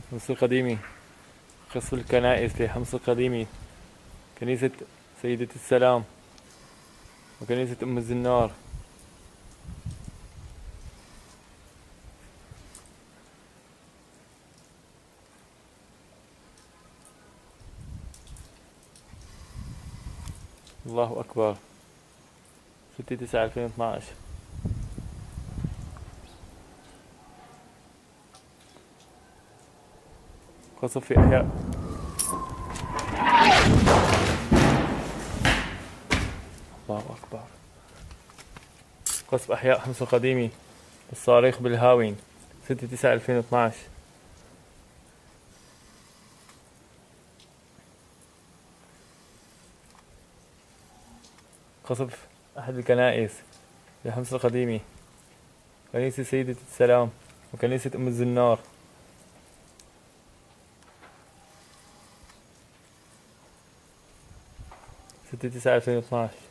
حمص القديمي. قصف الكنائس في حمص القديمي: كنيسة سيدة السلام وكنيسة أم الزنار. الله أكبر. 6/9/2012. قصف في أحياء الله أكبر. قصف أحياء حمص القديمي بالصواريخ بالهاوين. 6/9/2012. قصف أحد الكنائس في حمص القديمي: كنيسة سيدة السلام وكنيسة أم الزنار. 6/9/2012.